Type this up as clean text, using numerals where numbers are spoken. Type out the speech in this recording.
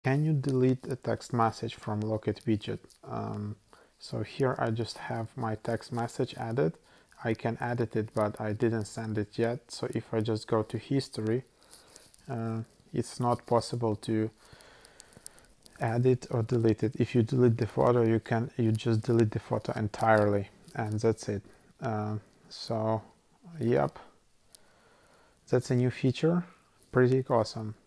Can you delete a text message from Locket Widget? So here I just have my text message added. I can edit it, but I didn't send it yet. So if I just go to history, it's not possible to add it or delete it. If you delete the photo, you just delete the photo entirely, and that's it. So yep, that's a new feature, pretty awesome.